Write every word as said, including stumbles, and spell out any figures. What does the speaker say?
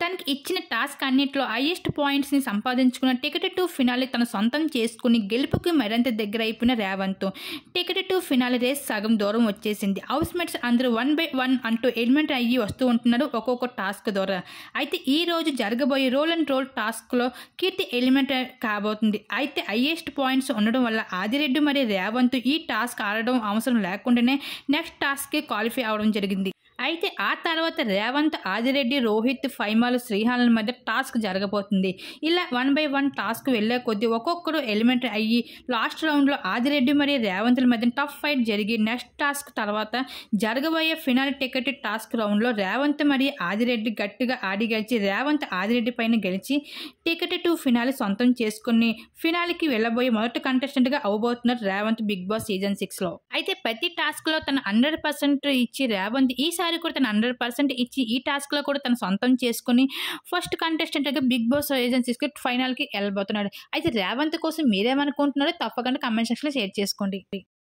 తనకి ఇచ్చిన టాస్క్ అన్నిట్లో హైయెస్ట్ పాయింట్స్ని సంపాదించుకున్న టికెట్ టు ఫినాలే తన సొంతం చేసుకుని గెలుపుకి మరింత దగ్గర అయిపోయిన Revanth. Ticket to finale race సగం దూరం వచ్చేసింది. హౌస్ మేట్స్ అందరూ వన్ బై వన్ అంటూ ఎలిమెంట్ అయ్యి వస్తూ ఉంటున్నారు ఒక్కొక్క టాస్క్ ద్వారా. అయితే ఈ రోజు జరగబోయే రోల్ అండ్ రోల్ టాస్క్లో కీర్తి ఎలిమెంట్ కాబోతుంది. అయితే హైయెస్ట్ పాయింట్స్ ఉండడం వల్ల ఆదిరెడ్డి మరియు రేవంత్ ఈ టాస్క్ ఆడడం అవసరం లేకుండానే నెక్స్ట్ టాస్క్కి క్వాలిఫై అవడం జరిగింది. అయితే ఆ తర్వాత రేవంత్, ఆదిరెడ్డి, రోహిత్, ఫైమాల్, శ్రీహాన్ల మధ్య టాస్క్ జరగబోతుంది. ఇలా వన్ బై వన్ టాస్క్ వెళ్లే కొద్దీ ఒక్కొక్కరు ఎలిమెంట్ అయ్యి లాస్ట్ రౌండ్లో ఆదిరెడ్డి మరియు రేవంత్ల మధ్య టఫ్ ఫైట్ జరిగి నెక్స్ట్ టాస్క్ తర్వాత జరగబోయే ఫినాల్ టికెట్ టాస్క్ రౌండ్లో రేవంత్ మరియు ఆదిరెడ్డి గట్టిగా ఆడి గెలిచి రేవంత్ ఆదిరెడ్డి పైన గెలిచి టికెట్ టు ఫినాలి సొంతం చేసుకుని ఫినాలికి వెళ్ళబోయే మొదటి కంటెస్టెంట్గా అవబోతున్నారు రేవంత్ బిగ్ బాస్ సీజన్ సిక్స్లో. అయితే ప్రతి టాస్క్లో తన హండ్రెడ్ పర్సెంట్ ఇచ్చి రేవంత్ ఈసారి కూడా తన హండ్రెడ్ పర్సెంట్ ఇచ్చి ఈ టాస్క్లో కూడా తను సొంతం చేసుకుని ఫస్ట్ కంటెస్టెంట్గా బిగ్ బాస్ సీజన్ సిక్స్ ఫైనల్కి వెళ్ళబోతున్నాడు. అయితే రేవంత్ కోసం మీరేమనుకుంటున్నారో తప్పకుండా కామెంట్ సెక్షన్లో షేర్ చేసుకోండి.